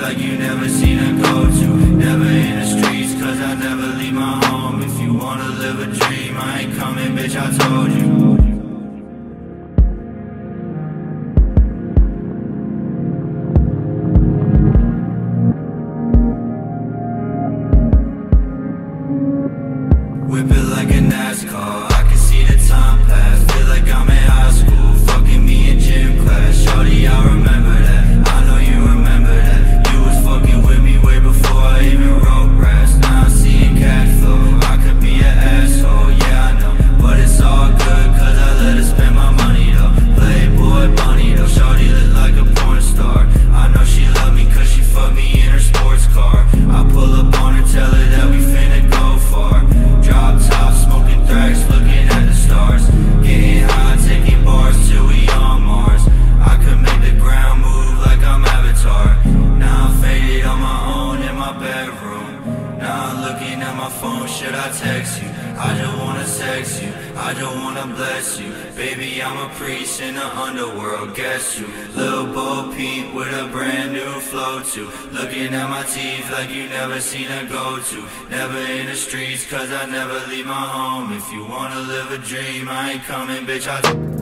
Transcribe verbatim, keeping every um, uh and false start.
like you never seen a go-to. Never in the streets, cause I never leave my home. If you wanna live a dream, I ain't coming, bitch, I told you. Whip it like a NASCAR, I can see the time pass. Feel like I'm in high school, fucking me in gym class. Shorty, I remember that, I know you remember that. You was fucking with me way before I even wrote raps. Now I'm seeing cash flow, I could be an asshole, yeah I know. But it's all good, cause I let her spend my money though. Playboy bunny though, shorty look like a porn star. I know she love me cause she fucked me in her sports car. I pull up on her, tell her that we finna go far. Drop top, smoking thrax, looking at the stars. Getting high, taking bars till we on Mars. I could make the ground move like I'm Avatar. Now I'm faded on my own in my bedroom. Now I'm looking at my phone, should I text you? I just wanna sex you, I just wanna bless you. Baby, I'm a priest in the underworld, guess you. Lil' Bo Peep with a brand new flow too. Looking at my teeth like you never seen a go-to. Never in the streets, cause I never leave my home. If you wanna live a dream, I ain't coming, bitch, I